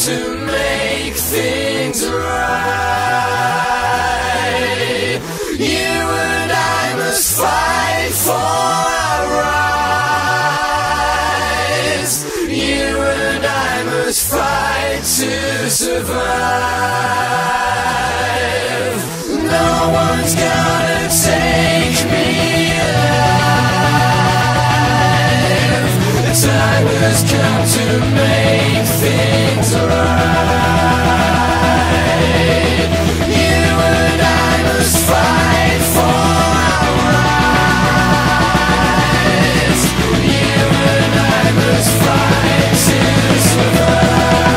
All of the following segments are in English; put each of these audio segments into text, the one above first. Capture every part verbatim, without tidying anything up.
to make things right. You and I must fight for our rights. You and I must fight to survive. No one's gonna take me alive. The time has come to make things right. You and I must fight for our rights. You and I must fight to survive.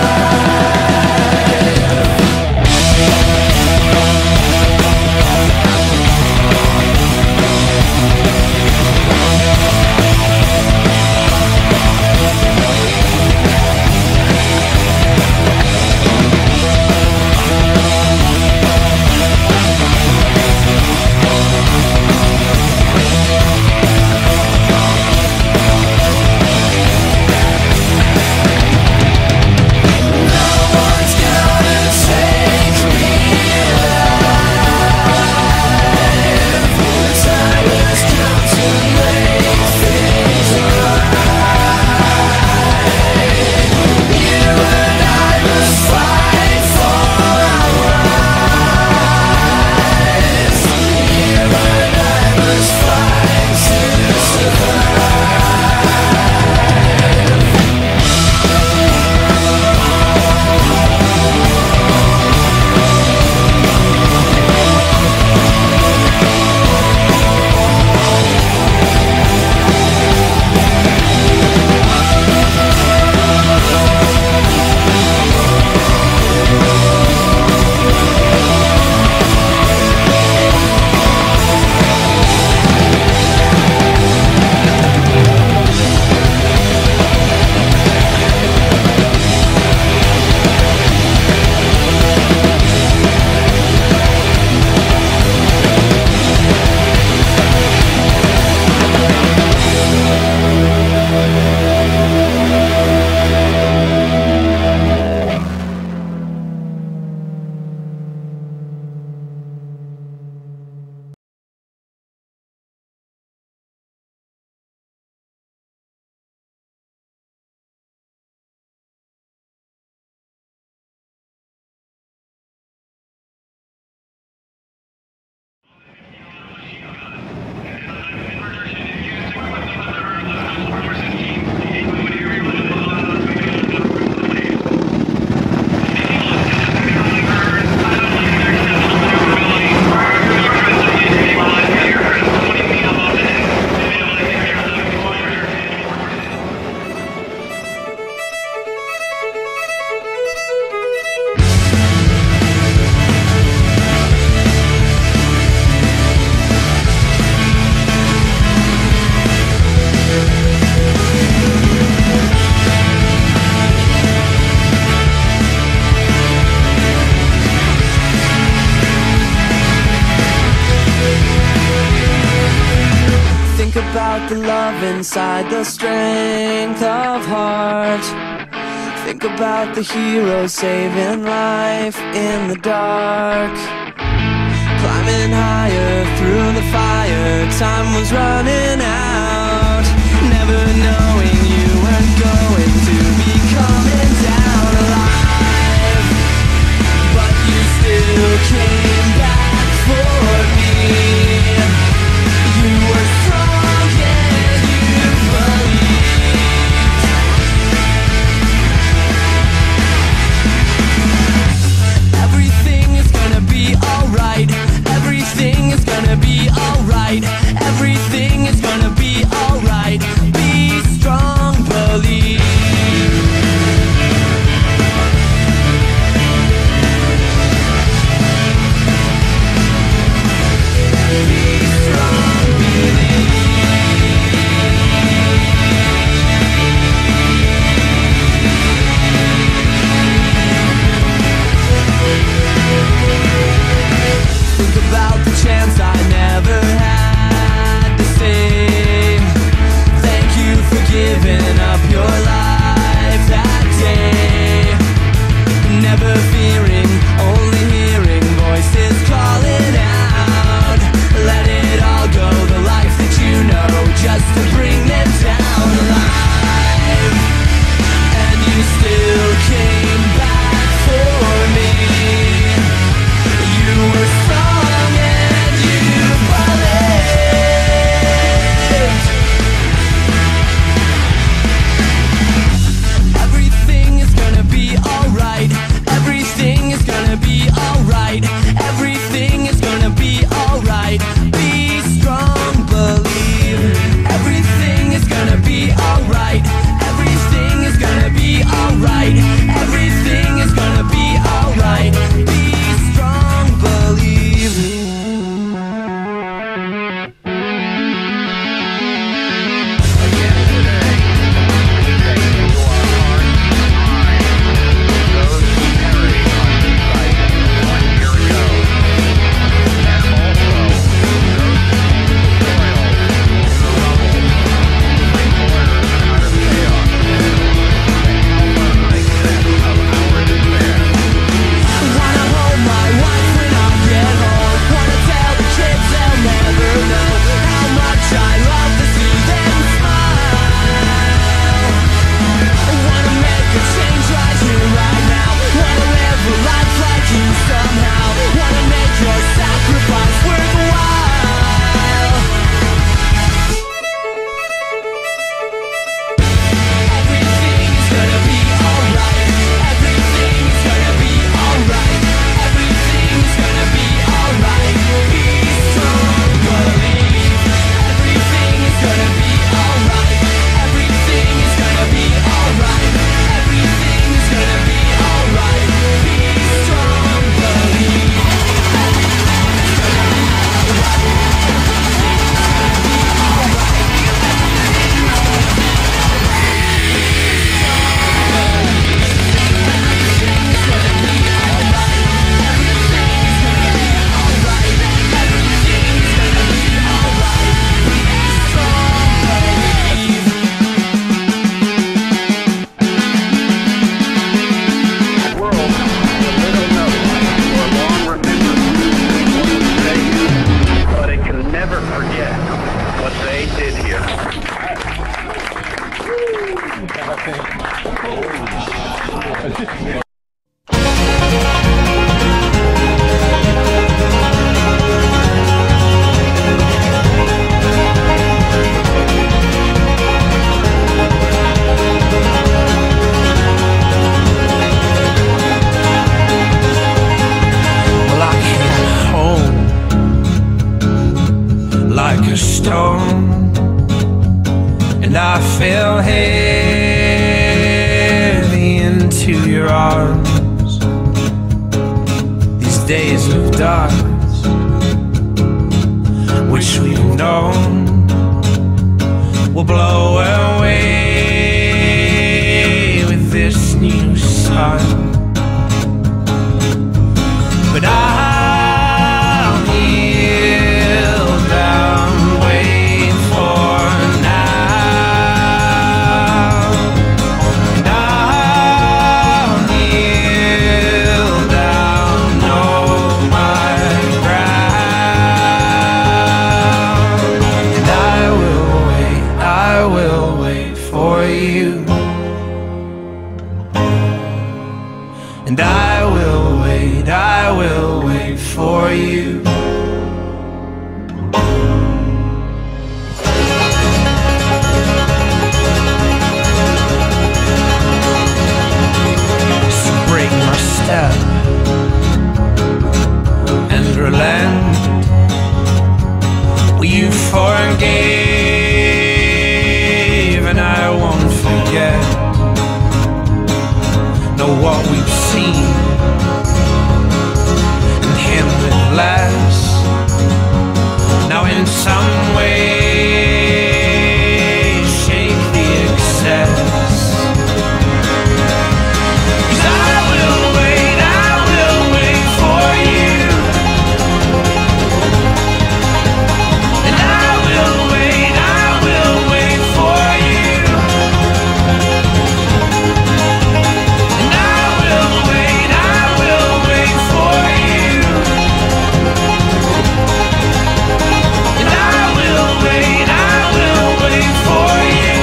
About the love inside, the strength of heart. Think about the hero saving life in the dark. Climbing higher through the fire, time was running out. Never knowing you weren't going to be coming down alive. But you still came back for me. You were strong. Everything is gonna be alright. Everything is gonna be alright. Be strong, believe. Be strong, believe. Think about the chance I never had to say thank you for giving up your life that day. stone, and I fell heavy into your arms. These days of dust, which we've known, will blow away with this new sun. But I'll kneel down, wait for now. And I'll kneel down, know my ground. And I will wait, I will wait for you. And I will wait, I will wait for you. So break my step and relent. Well, you forgave and I won't forget. Know what we've seen, and him with less. Now in some way shake the excess. 'Cause I will wait, I will wait for you. And I will wait, I will wait for you. And I will wait, I will wait for you. And I will wait, I will wait for you.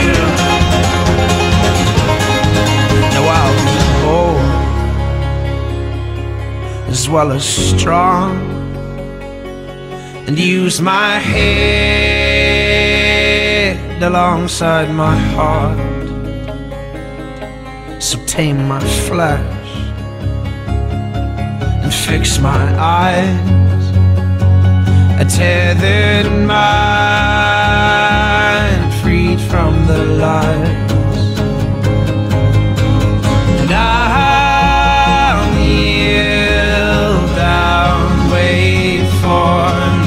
Now I'll be bold as well as strong, and use my head alongside my heart. So tame my flesh and fix my eyes, a tethered mind freed from the lies. And I'll kneel down, wait for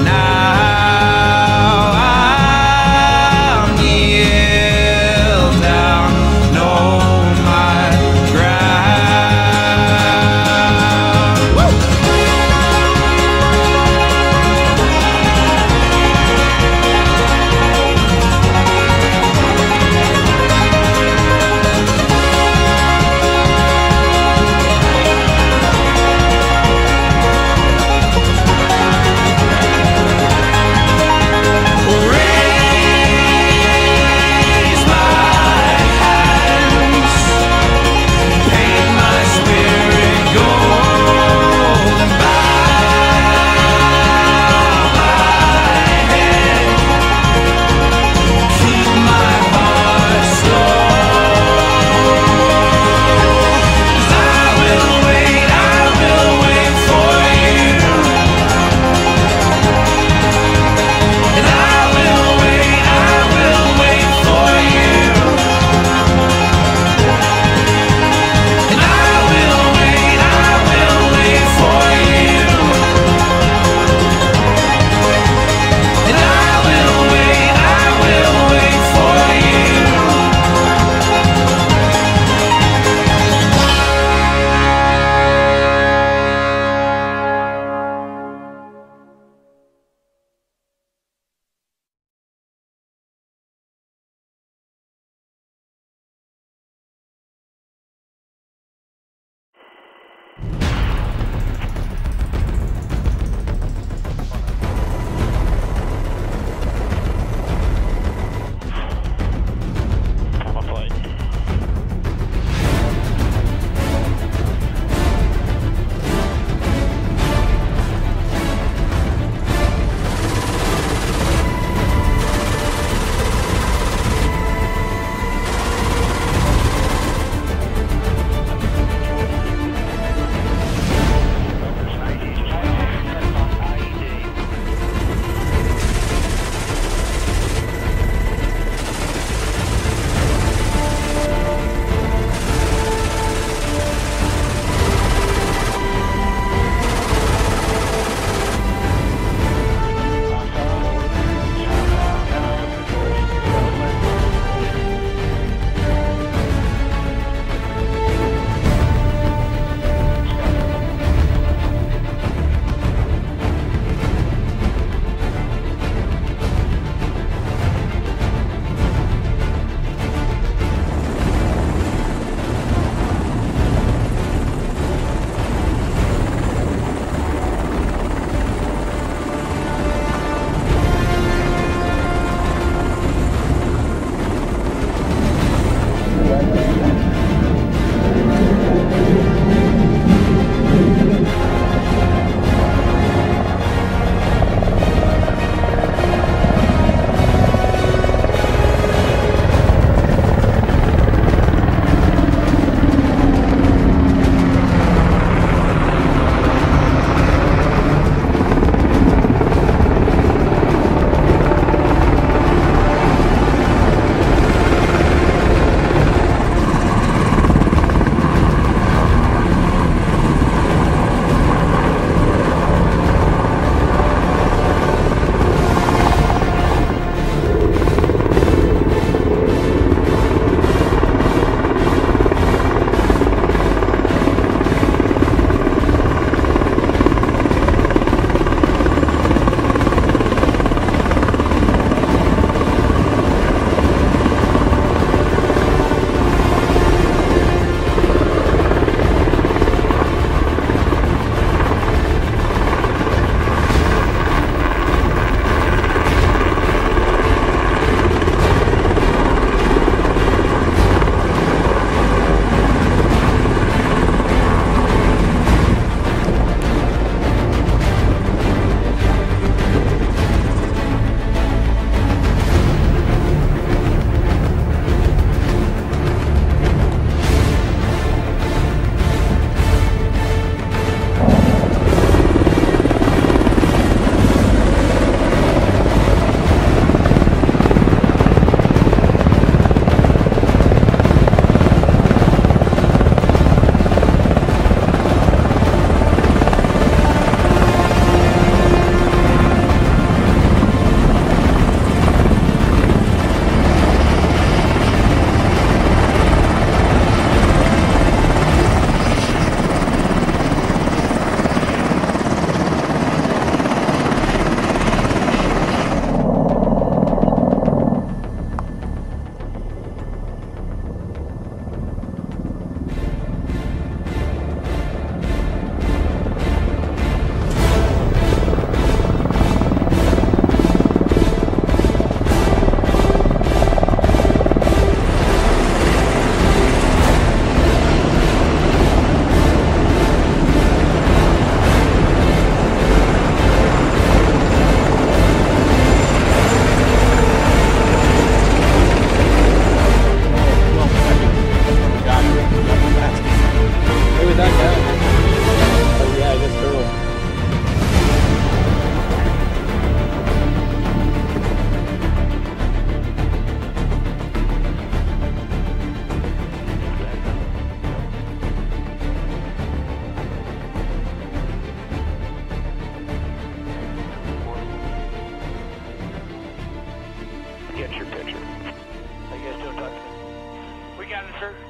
now. I'll kneel down, know my ground. Woo!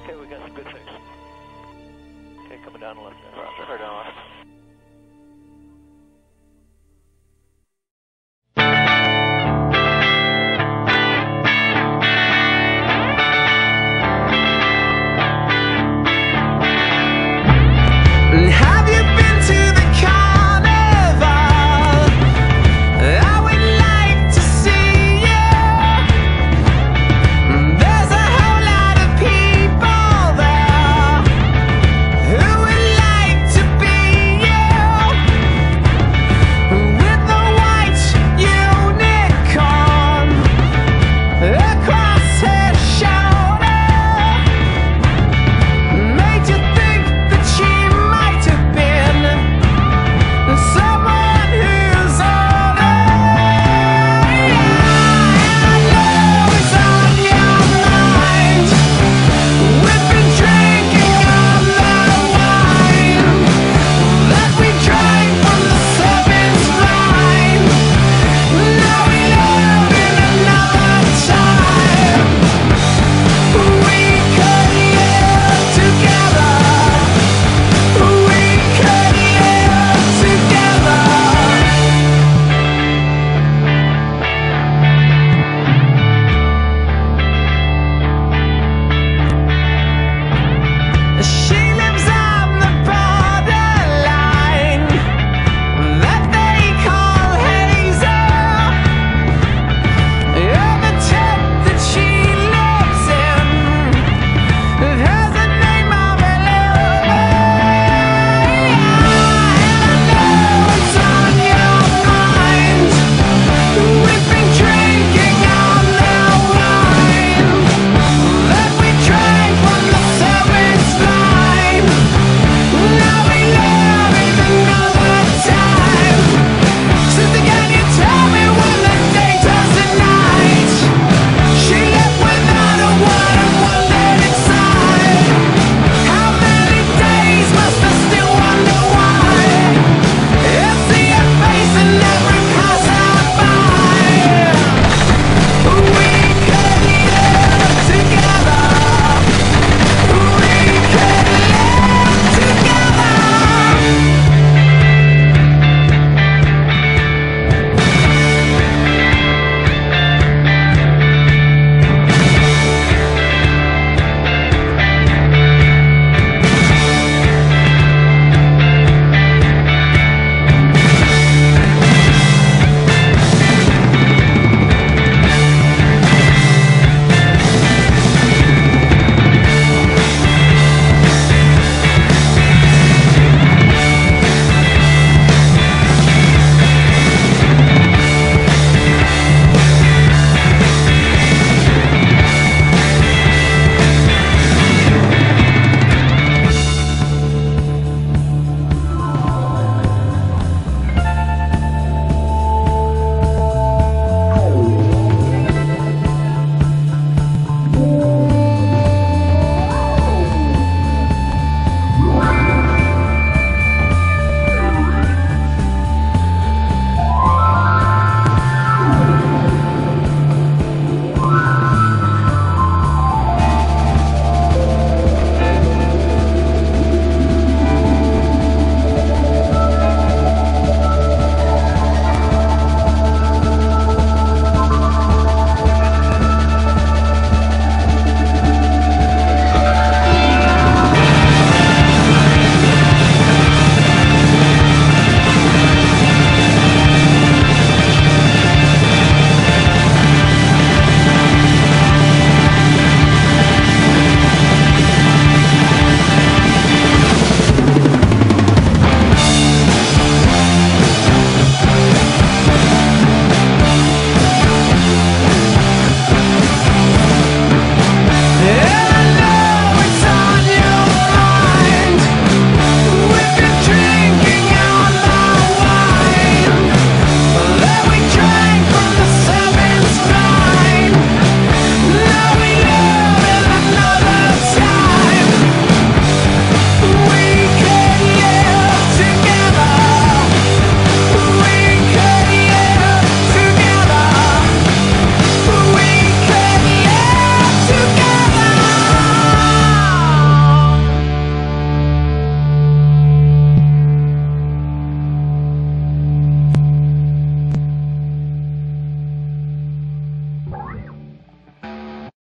Okay, we got some good things. Okay, coming down the left. Roger, down left.